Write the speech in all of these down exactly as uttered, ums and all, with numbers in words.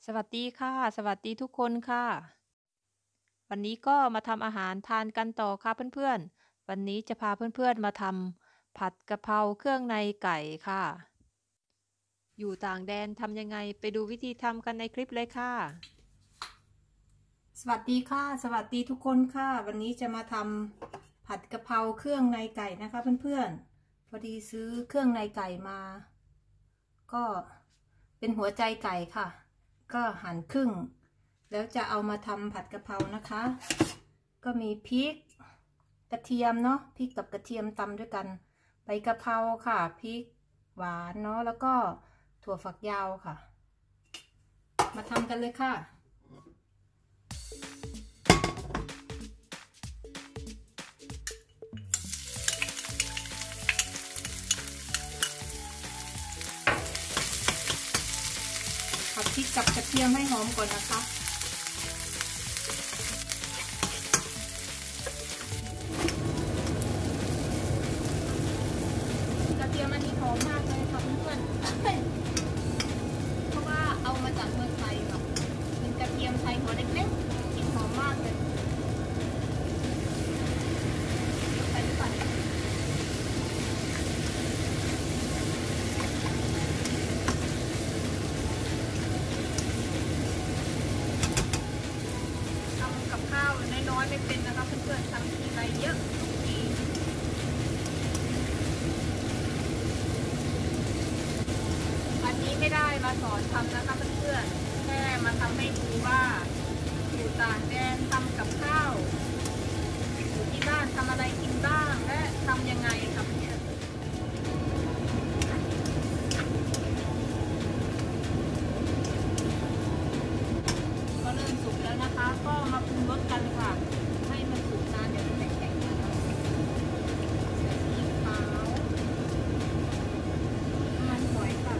สวัสดีค่ะสวัสดีทุกคนค่ะวันนี้ก็มาทำอาหารทานกันต่อค่ะเพื่อนๆวันนี้จะพาเพื่อนๆมาทำผัดกะเพราเครื่องในไก่ค่ะอยู่ต่างแดนทำยังไงไปดูวิธีทำกันในคลิปเลยค่ะสวัสดีค่ะสวัสดีทุกคนค่ะวันนี้จะมาทำผัดกะเพราเครื่องในไก่นะคะเพื่อนๆพอดีซื้อเครื่องในไก่มา ก็เป็นหัวใจไก่ค่ะก็หั่นครึ่งแล้วจะเอามาทำผัดกะเพรานะคะก็มีพริกกระเทียมเนาะพริกกับกระเทียมตำด้วยกันใบกะเพราค่ะพริกหวานเนาะแล้วก็ถั่วฝักยาวค่ะมาทำกันเลยค่ะผัดพริกกับกระเทียมให้หอมก่อนนะคะกระเทียมอันนี้หอมมากเลยค่ะเพื่อนๆเพราะว่าเอามาจากเมืองไทยค่ะเป็นกระเทียมไทยหัวเล็กๆกลิ่นหอมมากเลยใส่ด้วยกันทำกับข้าวน้อยๆไม่เป็นนะคะเพื่อนๆทำทีไรเยอะทุกทีอันนี้ไม่ได้มาสอนทำนะคะเพื่อนๆแค่มาทำให้ดูว่าอยู่ต่างแดนทำกับข้าวอยู่ที่บ้านทำอะไรกินบ้างและทำยังไงค่ะเพื่อนก็เริ่มสุกแล้วนะคะก็มาปรุงรสกันค่ะให้มันสุกนานเดี๋ยวมันแข็งๆนะคะใส่ซีอิ๊วขาวน้ำมันหอยค่ะ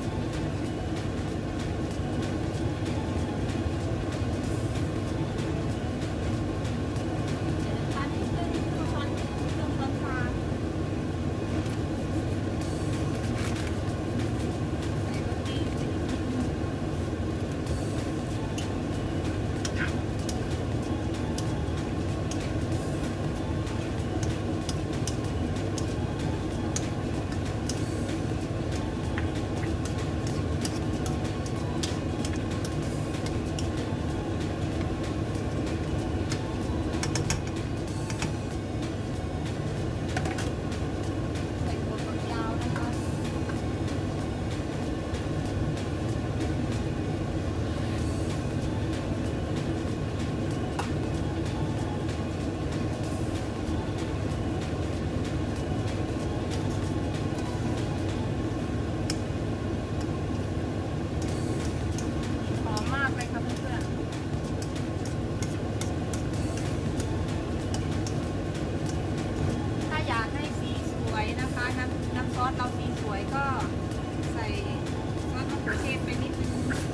น้ำซอสเราสีสวยก็ใส่ซอสมะเขือเทศไปนิดนึง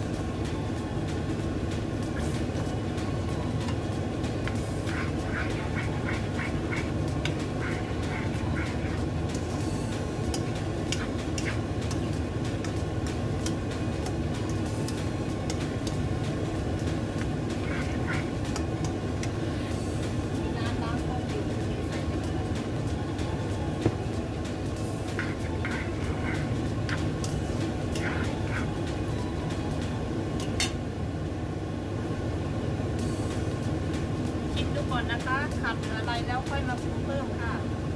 ก่อนนะคะขัดหรืออะไรแล้วค่อยมาปรุงเพิ่มค่ะ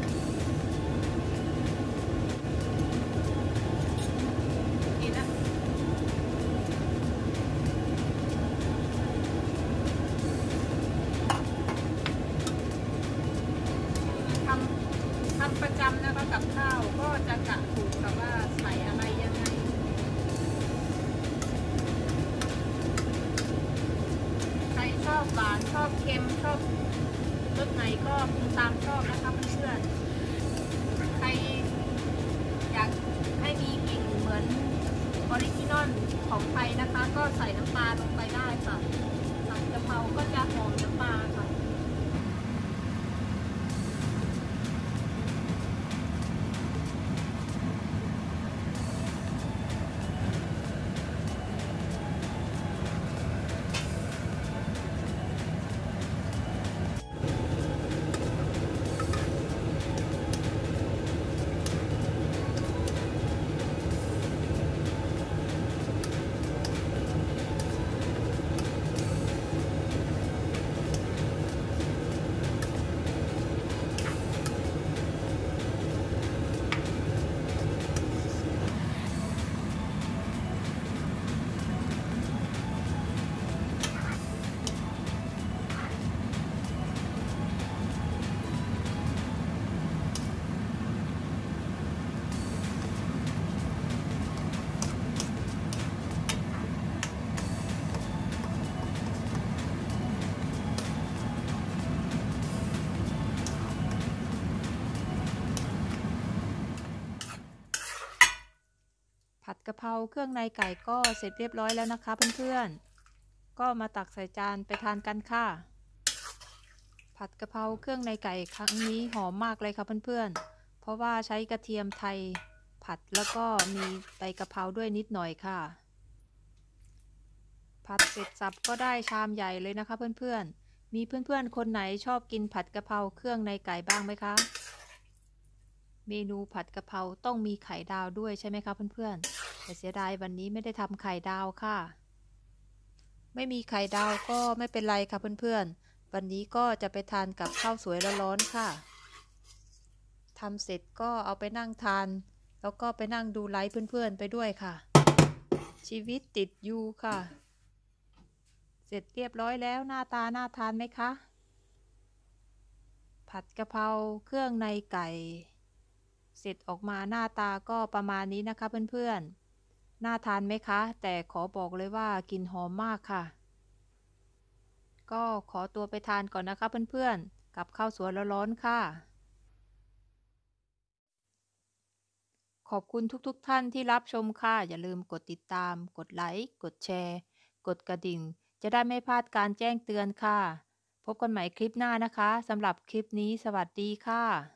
กินนะทำทำประจำนะคะกับข้าวก็จะกะถูกค่ะว่าใส่อะไรยังไงใครชอบหวานชอบเค็มชอบรสไหนก็ปรุงตามชอบนะคะเพื่อนๆใครอยากให้มีกลิ่นเหมือนออริจินอลของไทยนะคะก็ใส่น้ำปลาลงไปได้ค่ะผัดกะเพราก็จะหอมน้ำปลาค่ะะเพราเครื่องในไก่ก็เสร็จเรียบร้อยแล้วนะคะเพื่อนๆก็มาตักใส่จานไปทานกันค่ะผัดกะเพราเครื่องในไก่ครั้งนี้หอมมากเลยค่ะเพื่อนๆเพราะว่าใช้กระเทียมไทยผัดแล้วก็มีใบกะเพราด้วยนิดหน่อยค่ะผัดเสร็จสับก็ได้ชามใหญ่เลยนะคะเพื่อนๆมีเพื่อนๆคนไหนชอบกินผัดกะเพราเครื่องในไก่บ้างไหมคะเมนูผัดกะเพราต้องมีไข่ดาวด้วยใช่ไหมคะเพื่อนๆแต่เสียดายวันนี้ไม่ได้ทำไข่ดาวค่ะไม่มีไข่ดาวก็ไม่เป็นไรค่ะเพื่อนๆวันนี้ก็จะไปทานกับข้าวสวยร้อนๆค่ะทำเสร็จก็เอาไปนั่งทานแล้วก็ไปนั่งดูไลฟ์เพื่อนๆไปด้วยค่ะชีวิตติดอยู่ค่ะเสร็จเรียบร้อยแล้วหน้าตาน่าทานไหมคะผัดกะเพราเครื่องในไก่เสร็จออกมาหน้าตาก็ประมาณนี้นะคะเพื่อนๆน่าทานไหมคะแต่ขอบอกเลยว่ากลิ่นหอมมากค่ะก็ขอตัวไปทานก่อนนะคะเพื่อนๆกับข้าวสวยร้อนๆค่ะขอบคุณทุกๆท่านที่รับชมค่ะอย่าลืมกดติดตามกดไลค์กดแชร์กดกระดิ่งจะได้ไม่พลาดการแจ้งเตือนค่ะพบกันใหม่คลิปหน้านะคะสำหรับคลิปนี้สวัสดีค่ะ